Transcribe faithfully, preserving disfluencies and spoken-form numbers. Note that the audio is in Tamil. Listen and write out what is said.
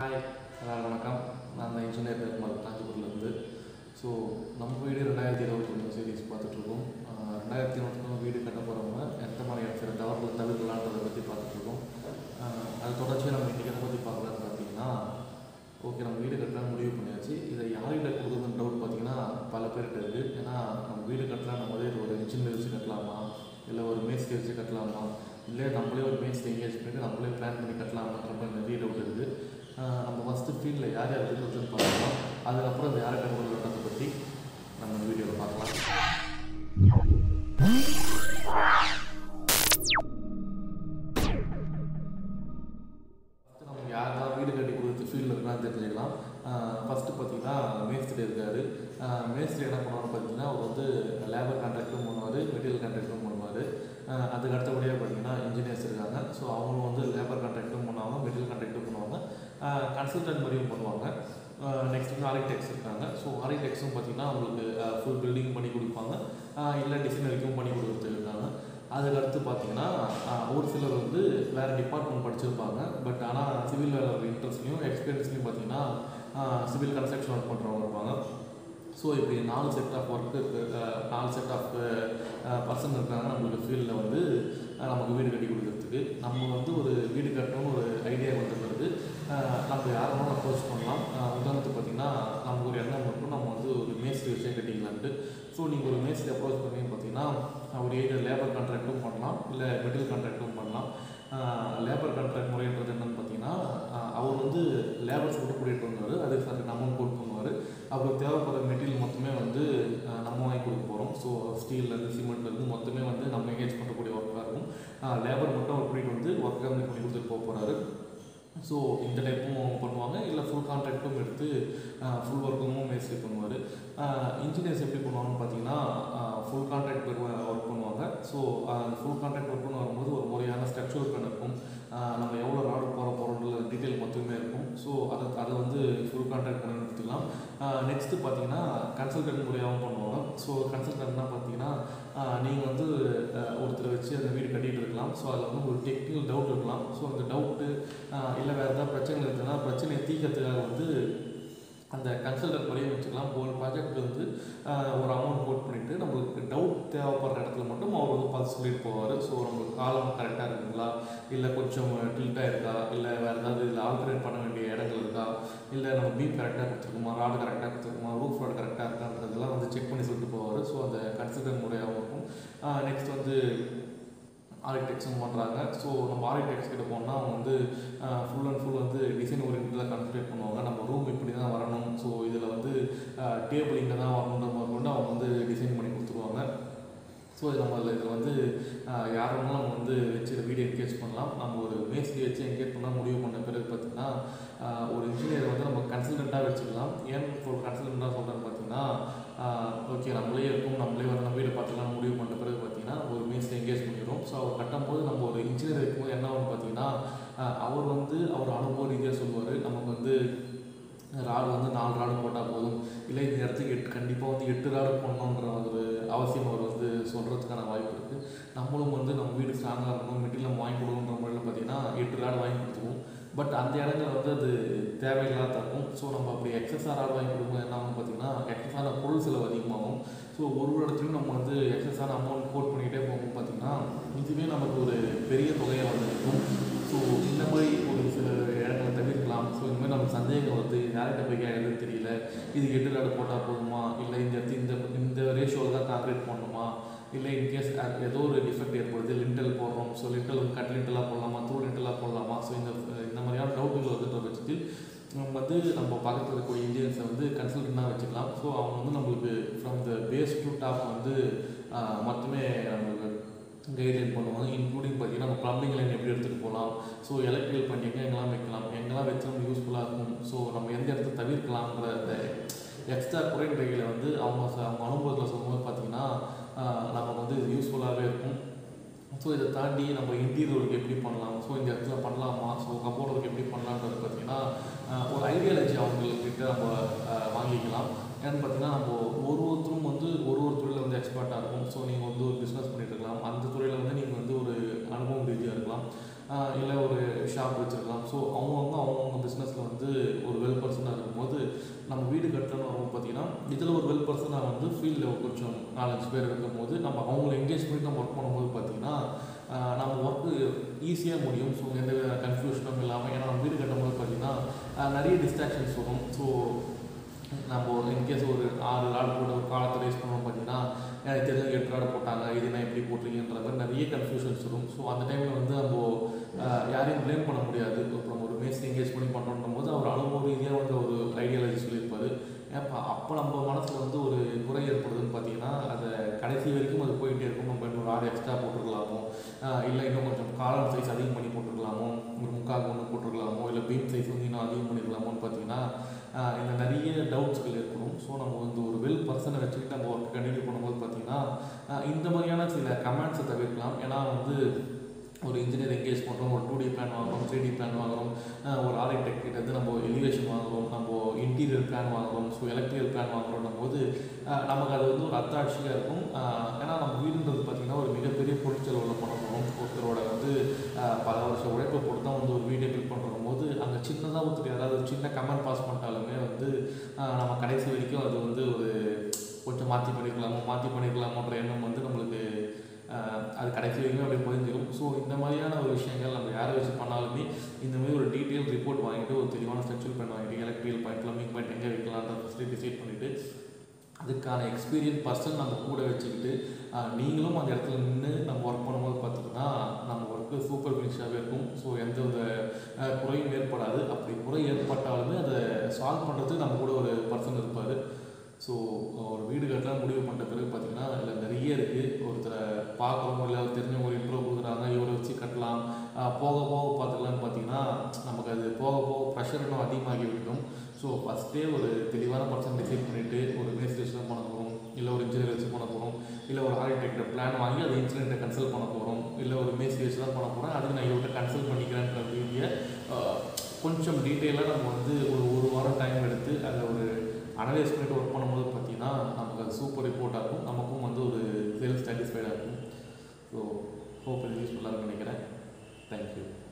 ஹாய் எல்லாரும் வணக்கம். நான் தான் இன்ஜினியர் நிர்மல் காஞ்சிபுரத்துலேருந்து. ஸோ நம்ம வீடு ரெண்டாயிரத்தி இருபத்தொன்று சீரீஸ் பார்த்துட்ருக்கோம். ரெண்டாயிரத்தி இருபத்தொன்று வீடு கட்ட போகிறவங்க எந்த மாதிரியான சில தவறுகளை தவிர்க்கலான்றதை பற்றி பார்த்துட்ருக்கோம். அது தொடர்ச்சியாக நம்ம இன்றைக்கி எதை பற்றி பார்க்கலான்னு பார்த்தீங்கன்னா, ஓகே நம்ம வீடு கட்டலாம் முடிவு பண்ணியாச்சு. இதை யார்கிட்ட கொடுக்குறதுன்னு டவுட் பார்த்தீங்கன்னா பல பேர்கிட்ட இருக்குது. ஏன்னா நம்ம வீடு கட்டலாம் நம்ம வந்து ஒரு இன்ஜினியர் வச்சு கட்டலாமா, இல்லை ஒரு மேஸ்திரி வச்சு கட்டலாமா, இல்லை நம்மளே ஒரு மேஸ்திரி எங்கேஜ் பண்ணிட்டு நம்மளே பிளான் பண்ணி கட்டலாமான்ற மாதிரி நிறைய டவுட் இருக்குது. நம்ம ஃபஸ்ட்டு ஃபீல்டில் யார் யார் இருக்குதுன்னு பார்க்கலாம். அதுக்கப்புறம் இந்த யாரை கட்டுறதை பற்றி நம்ம வீடியோவில் பார்க்கலாம். ஃபஸ்ட்டு நம்ம யாரெல்லாம் வீடு கட்டி கொடுத்து ஃபீல்டில் இருக்கான்னு தெரிஞ்சுக்கலாம். ஃபஸ்ட்டு பார்த்தீங்கன்னா மேஸ்திரி இருக்கார். மேஸ்திரி என்ன பண்ணுவார்னு பார்த்தீங்கன்னா அவர் வந்து லேபர் கான்ட்ராக்டும் பண்ணுவார், மெட்டீரியல் கான்ட்ராக்டும் பண்ணுவார். அதுக்கு அடுத்தபடியாக பார்த்தீங்கன்னா இன்ஜினியர்ஸ் இருக்காங்க. ஸோ அவங்களும் வந்து லேபர் கான்ட்ராக்டும் பண்ணுவாங்க, மெட்டீரியல் கான்ட்ராக்டும் பண்ணுவாங்க, கன்சல்டன்ட் மாதிரியும் பண்ணுவாங்க. நெக்ஸ்ட் வந்து ஆர்கிடெக்ட்ஸ் இருக்காங்க. ஸோ ஆர்கிடெக்ட்ஸும் பார்த்திங்கன்னா அவங்களுக்கு ஃபுல் பில்டிங் பண்ணி கொடுப்பாங்க, இல்லை டிசைனருக்கும் பண்ணி கொடுக்குறது இருக்காங்க. அதுக்கடுத்து பார்த்திங்கன்னா ஒரு சிலர் வந்து வேறு டிபார்ட்மெண்ட் படிச்சிருப்பாங்க. பட் ஆனால் சிவில் வேலை இன்ட்ரெஸ்ட்லையும் எக்ஸ்பீரியன்ஸ்லையும் பார்த்திங்கன்னா சிவில் கன்ஸ்ட்ரக்ஷன் ஒர்க் பண்ணுறவங்க இருப்பாங்க. ஸோ இப்படி நாலு செட் ஆஃப் ஒர்க்கு நாலு செட் ஆஃப் பர்சன் இருக்காங்க நம்மளுக்கு ஃபீல்டில் வந்து நமக்கு வீடு கட்டி கொடுக்குறதுக்கு. நம்ம வந்து ஒரு வீடு கட்டணும்னு ஒரு ஐடியா வந்த பிறகு நம்ம யாரும் அப்ரோச் பண்ணலாம். உதாரணத்துக்கு பார்த்திங்கன்னா நமக்கு ஒரு எண்ணம் இருக்கும், நம்ம வந்து ஒரு மேஸ்திரி வச்சே கட்டிக்கலான்ட்டு. ஸோ நீங்கள் ஒரு மேஸ்திரி அப்ரோச் பண்ணி பார்த்தீங்கன்னா அவர் எய்தர் லேபர் கான்ட்ராக்டும் பண்ணலாம், இல்லை மெட்டீரியல் கான்ட்ராக்டும் பண்ணலாம். லேபர் கான்ட்ராக்ட் முறைன்றது என்னென்னு பார்த்தீங்கன்னா அவர் வந்து லேபர்ஸ் கூட கூட்டிகிட்டு வந்தார், அதுக்கு சார் அமௌண்ட் போட் பண்ணுவார். அப்புறம் தேவைப்படுற மெட்டீரியல் மொத்தமே வந்து நம்ம வாங்கி கொடுக்க போகிறோம். ஸோ ஸ்டீல்லேருந்து சிமெண்ட்லேருந்து மொத்தமே வந்து நம்ம எங்கேஜ் பண்ணக்கூடிய ஒர்க்காக இருக்கும். லேபர் மட்டும் அவர் கூட்டிகிட்டு வந்து ஒர்க் கம்பெனி பண்ணி கொடுத்துட்டு போக போகிறாரு. ஸோ இந்த டைப்பும் பண்ணுவாங்க, இல்லை ஃபுல் கான்ட்ராக்டும் எடுத்து ஃபுல் ஒர்க்கும் மேஸ்திரி பண்ணுவார். இன்ஜினியர்ஸ் எப்படி பண்ணுவாங்கன்னு பார்த்தீங்கன்னா ஃபுல் கான்ட்ராக்ட் ஒர்க் பண்ணுவாங்க. ஸோ அந்த ஃபுல் கான்ட்ராக்ட் ஒர்க்னு வரும்போது ஒரு முறையான ஸ்ட்ரக்சர் பிளான் இருக்கும், நம்ம எவ்வளோ ராடு போகிற போகிறோன்ற டீட்டெயில் மொத்தமே இருக்கும். ஸோ அதை அதை வந்து ஃபுல் கான்ட்ராக்ட் பண்ணி எடுத்துக்கலாம். நெக்ஸ்ட்டு பார்த்தீங்கன்னா கன்சல்டன்ட் முறையாகவும் பண்ணுவாங்க. ஸோ கன்சல்டன்ட்னா பார்த்தீங்கன்னா நீங்கள் வந்து ஒருத்தர் வச்சு அந்த வீடு கட்டிகிட்டு இருக்கலாம். ஸோ அதில் வந்து ஒரு டெக்னிக்கல் டவுட் இருக்கலாம். ஸோ அந்த டவுட்டு இல்லை வேறு ஏதாவது பிரச்சனை இருக்குதுன்னா பிரச்சனையை தீர்க்கறதுக்காக வந்து அந்த கன்சல்டன்ட் முறையை வச்சுக்கலாம். ஒரு ப்ராஜெக்ட் வந்து ஒரு அமௌண்ட் போட் பண்ணிவிட்டு நம்மளுக்கு டவுட் தேவைப்படுற இடத்துல மட்டும் அவர் வந்து பார்த்து சொல்லிட்டு போவார். ஸோ நம்மளுக்கு காலம் கரெக்டாக இருக்குங்களா, இல்லை கொஞ்சம் டில்ட்டாக இருக்கா, இல்லை வேறு ஏதாவது இதில் ஆல்ட்ரேட் பண்ண வேண்டிய இடங்கள் இருக்கா, இல்லை நம்ம பீம் கரெக்டாக கொடுத்துருக்குமா, ராடு கரெக்டாக கொடுத்துருக்குமா, ரூஃப் ராடு கரெக்டாக இருக்கான்றதெல்லாம் வந்து செக் பண்ணி சொல்லிட்டு போவார். ஸோ அந்த கன்சல்டன்ட் முறையாகவும் இருக்கும். நெக்ஸ்ட் வந்து ஆர்கிடெக்ட்ஸும் பண்ணுறாங்க. ஸோ நம்ம ஆர்கிடெக்ட்ஸ் கிட்ட போனால் அவங்க வந்து ஃபுல் அண்ட் ஃபுல் வந்து டிசைன் ஓரியன்டாக கான்சன்ட்ரேட் பண்ணுவாங்க. நம்ம ரூம் இப்படி தான் வரணும், ஸோ இதில் வந்து டேபிள் இங்கே தான் வரணுன்ற மாதிரி கொண்டு அவங்க வந்து டிசைன் பண்ணி கொடுத்துருவாங்க. ஸோ இது நம்ம இதில் வந்து யார் வேணாலும் நம்ம வந்து வச்சு வீடியோ என்கேஜ் பண்ணலாம். நம்ம ஒரு மேஸ்திரி வச்சு என்கேஜ் பண்ணால் முடிவு பண்ண பிறகு பார்த்திங்கன்னா ஒரு இன்ஜினியர் வந்து நம்ம கன்சல்டண்ட்டாக வச்சுக்கலாம். ஏன் ஒரு கன்சல்டண்ட்டாக சொல்கிறேன்னு பார்த்தீங்கன்னா ஓகே நம்மளே இருக்கும், நம்மளே வந்து நம்ம வீடை பார்த்துக்கலாம் முடிவு பண்ண பிறகு பார்த்தீங்கன்னா ஒரு மேஸ்திரி என்கேஜ் பண்ணிடுறோம். ஸோ அவர் கட்டும்போது நம்ம ஒரு இன்ஜினியர் இருக்கும்போது என்ன ஆகும்னு பார்த்தீங்கன்னா அவர் வந்து அவர் அனுபவ ரீதியாக சொல்லுவார். நமக்கு வந்து ராடு வந்து நாலு ராடு போட்டால் போதும், இல்லை இந்த இடத்துக்கு எட்டு கண்டிப்பாக வந்து எட்டு ராடு போடணுன்ற ஒரு அவசியம் அவர் வந்து சொல்கிறதுக்கான வாய்ப்பு இருக்குது. நம்மளும் வந்து நம்ம வீடு ஸ்ட்ராங்காக இருக்கணும், மெட்டீரியல் நம்ம வாங்கி கொடுக்கணுன்ற முறையில் பார்த்தீங்கன்னா எட்டு ராடு வாங்கி கொடுத்துருவோம். பட் அந்த இடங்கள் வந்து அது தேவையில்லாத இருக்கும். ஸோ நம்ம அப்படி எக்ஸஸாக ராடு வாங்கி கொடுக்கும்போது என்ன ஆகும் பார்த்தீங்கன்னா எக்ஸஸான பொருள் செலவு அதிகமாகும். ஸோ ஒரு ஒரு இடத்துலையும் நம்ம வந்து எக்ஸஸான அமௌண்ட் கோட் பண்ணிக்கிட்டே போகும் பார்த்திங்கன்னா இதுவே நமக்கு ஒரு பெரிய தொகையாக வந்து இருக்கும். ஸோ இந்த மாதிரி ஒரு சில இடங்களை தவிர்க்கலாம். ஸோ இந்த மாதிரி நமக்கு சந்தேகம் வருது, யார்கிட்ட போய் கேட்கறது தெரியல, இது எட்டு ராடு போட்டால் போதுமா, இல்லை இந்த இடத்து இந்த இந்த ரேஷியோவில் தான் கான்க்ரீட் பண்ணணுமா, இல்லை இன்கேஸ் ஏதோ ஒரு டிஃபெக்ட் ஏற்படுது லிண்டல் போடுறோம், ஸோ லிண்டல் வந்து கட் லிண்டலாக போடலாமா, தூள் லிண்டலாக போடலாமா. ஸோ இந்த இந்த மாதிரியான டவுட்டுகள் வந்துன்ற பட்சத்தில் நம்ம வந்து நம்ம பக்கத்தில் இருக்கக்கூடிய இன்ஜினியர்ஸை வந்து கன்சல்டன்ட்டாக வச்சுக்கலாம். ஸோ அவங்க வந்து நம்மளுக்கு from the base to top வந்து மொத்தமே நம்மளுக்கு கைட்லைன் பண்ணுவாங்க. இன்க்ளூடிங் பார்த்திங்கன்னா நம்ம ப்ளம்பிங் லைன் எப்படி எடுத்துகிட்டு போகலாம், ஸோ எலக்ட்ரிக்கல் பண்ணி எங்கே எங்கெல்லாம் வைக்கலாம், எங்கெல்லாம் வச்சு நம்ம யூஸ்ஃபுல்லாக இருக்கும், ஸோ நம்ம எந்த இடத்த தவிர்க்கலாம்ன்ற அந்த எக்ஸ்ட்ரா குறைந்தகையில் வந்து அவங்க அவங்க அனுபவத்தில் சொல்லும்போது பார்த்திங்கன்னா நமக்கு வந்து இது யூஸ்ஃபுல்லாகவே இருக்கும். ஸோ இதை தாண்டி நம்ம இன்டீரியர் ஒர்க் எப்படி பண்ணலாம், ஸோ இந்த இடத்துல பண்ணலாமா, ஸோ கப்போர்ட் ஒர்க் எப்படி பண்ணலான்றது பார்த்திங்கன்னா ஒரு ஐடியாலஜி அவங்கக்கிட்ட நம்ம வாங்கிக்கலாம். ஏன்னு பார்த்தீங்கன்னா நம்ம ஒரு ஒருத்தரும் வந்து ஒரு ஒரு துறையில் வந்து எக்ஸ்பர்ட்டாக இருக்கும். ஸோ நீங்கள் வந்து ஒரு பிஸ்னஸ் பண்ணிட்டு இருக்கலாம், அந்த துறையில் வந்து நீங்கள் வந்து ஒரு அனுபவம் ரீதியாக இருக்கலாம், இல்லை ஒரு ஷாப் வச்சுருக்கலாம். ஸோ அவங்கவுங்க அவங்கவுங்க பிஸ்னஸில் வந்து ஒரு வெல் பர்சனாக இருக்கும்போது நம்ம வீடு கட்டணும்னு வரும்போது பார்த்திங்கன்னா இதில் ஒரு வெல் பர்சனாக வந்து ஃபீல்டில் கொஞ்சம் நாலஞ்சு பேர் இருக்கும்போது நம்ம அவங்கள என்கேஜ் பண்ணி நம்ம ஒர்க் பண்ணும்போது பார்த்திங்கன்னா நம்ம ஒர்க்கு ஈஸியாக முடியும். ஸோ எந்த வித கன்ஃபியூஷனும் இல்லாமல், ஏன்னா நம்ம வீடு கட்டும்போது பார்த்திங்கன்னா நிறைய டிஸ்ட்ராக்ஷன்ஸ் வரும். ஸோ நம்ம இன்கேஸ் ஒரு ஆறு ராடு போட்டு ஒரு காலத்தை ரைஸ் பண்ணுவோம் பார்த்திங்கன்னா எனக்கு தெரிஞ்ச எட்டு ராடு போட்டாங்க, இது நான் எப்படி போட்டிருக்கீன்ற மாதிரி நிறைய கன்ஃபியூஷன்ஸ் வரும். ஸோ அந்த டைமில் வந்து நம்ம யாரையும் ப்ளேம் பண்ண முடியாது. அப்புறம் ஒரு மேஸ்திரி என்கேஜ் பண்ணி பண்ணுறோம் போது அவர் அனுபவ ரீதியாக வந்து ஒரு ஐடியாலஜி சொல்லியிருப்பார். ஏப்பா அப்போ நம்ம மனசில் வந்து ஒரு குறை ஏற்படுதுன்னு பார்த்தீங்கன்னா அதை கடைசி வரைக்கும் அது போயிட்டே இருக்கும். நம்ம இன்னொரு ஆடு எக்ஸ்ட்ரா போட்டுருக்கலாமோ, இல்லை இன்னும் கொஞ்சம் காலம் சைஸ் அதிகம் பண்ணி போட்டுருக்கலாமோ, ஒரு முக்கால் ஒன்று போட்டுருக்கலாமோ, இல்லை பீம் சைஸ் வந்து இன்னும் அதிகம் பண்ணிருக்கலாமோன்னு பார்த்தீங்கன்னா இந்த நிறைய டவுட்ஸ்கள் ஏற்படும். ஸோ நம்ம வந்து ஒரு வெல் பர்சனை வச்சுக்கிட்டு நம்ம ஒர்க் கண்டினியூ பண்ணும்போது பார்த்திங்கன்னா இந்த மாதிரியான சில கமெண்ட்ஸை தவிர்க்கலாம். ஏன்னா வந்து ஒரு இன்ஜினியர் என்கேஜ் பண்ணுறோம், ஒரு டூ டி பிளான் வாங்குறோம், த்ரீ டி பிளான் வாங்குறோம், ஒரு ஆர்கிடெக்ட் கிட்ட வந்து நம்ம எலிவேஷன் வாங்குறோம், நம்ம இன்டீரியர் பிளான் வாங்குறோம், ஸோ எலக்ட்ரிக்கல் பிளான் வாங்குறோம் போது நமக்கு அது வந்து ஒரு அத்தாட்சியாக இருக்கும். ஏன்னா நம்ம வீடுன்றது பார்த்திங்கன்னா ஒரு மிகப்பெரிய பொருட்செலவில் பண்ண போகிறோம். ஒருத்தரோட வந்து பல வருஷம் உழைப்பை போட்டு தான் வந்து ஒரு வீடை பில்ட் பண்ணுறோம் போது அங்கே சின்னதாக ஒருத்தர் யாராவது ஒரு சின்ன கமெண்ட் பாஸ் பண்ணிட்டாலுமே வந்து நம்ம கடைசி வரைக்கும் அது வந்து ஒரு கொஞ்சம் மாற்றி பண்ணிக்கலாமோ மாற்றி பண்ணிக்கலாமோன்ற எண்ணம் வந்து நம்மளுக்கு அது கடைசி வரைக்கும் அப்படி பதிஞ்சிடும். ஸோ இந்த மாதிரியான ஒரு விஷயங்கள் நம்ம யாரை வச்சு பண்ணாலுமே இந்தமாதிரி ஒரு டீட்டெயில் ரிப்போர்ட் வாங்கிட்டு ஒரு தெளிவான ஸ்ட்ரக்சர் பிளான் வாங்கிட்டு எலக்ட்ரிக்கல் பாயிண்ட் ப்ளம்பிங் பாயிண்ட் எங்கே வைக்கலான்ற ஃபஸ்ட்டு டிசைட் பண்ணிவிட்டு அதுக்கான எக்ஸ்பீரியன்ஸ் பர்சன் நம்ம கூட வச்சுக்கிட்டு நீங்களும் அந்த இடத்துல நின்று நம்ம ஒர்க் பண்ணும்போது பார்த்திங்கன்னா நம்ம ஒர்க்கு சூப்பர் ஃபினிஷாகவே இருக்கும். ஸோ எந்த வித குறையும் ஏற்படாது. அப்படி குறை ஏற்பட்டாலுமே அதை சால்வ் பண்ணுறதுக்கு நம்ம கூட ஒரு பர்சன் இருப்பார். ஸோ ஒரு வீடு கட்டலாம் முடிவு பண்ணுற பிறகு பார்த்திங்கன்னா அதில் நிறைய இருக்குது. ஒருத்தரை பார்க்குறோம், இல்லை தெரிஞ்சவங்க ஒரு இன்ட்ரோ கொடுக்குறாங்க, இவரை வச்சு கட்டலாம், போக போக பார்த்துக்கலான்னு பார்த்திங்கன்னா நமக்கு அது போக போக ப்ரெஷர் இன்னும் அதிகமாகி விட்டோம். ஸோ ஃபஸ்ட்டே ஒரு தெளிவான பர்சன் டிசைட் பண்ணிவிட்டு ஒரு மேஸ்திரி வச்சு தான் பண்ண போகிறோம், இல்லை ஒரு இன்ஜினியர் வச்சு பண்ண போகிறோம், இல்லை ஒரு ஆர்கிடெக்டர் பிளான் வாங்கி அதை இன்ஜினியர்கிட்ட கன்சல்ட் பண்ண போகிறோம், இல்லை ஒரு மேஸ்திரி வச்சு தான் பண்ண போகிறேன், அதுக்கு நான் இவர்கிட்ட கன்சல்ட் பண்ணிக்கிறேன்ற ரீதியை கொஞ்சம் டீட்டெயிலாக நம்ம வந்து ஒரு ஒரு வாரம் டைம் எடுத்து அதை ஒரு அனலைஸ் பண்ணிட்டு ஒர்க் பண்ணும்போது பார்த்திங்கன்னா நமக்கு அது சூப்பர் ரிப்போர்ட்டாக இருக்கும். நமக்கும் வந்து ஒரு செல்ஃப் சாட்டிஸ்ஃபைடாக இருக்கும். ஸோ ஹோப் இது யூஸ்ஃபுல்லாக இருக்குன்னு நினைக்கிறேன். தேங்க்யூ.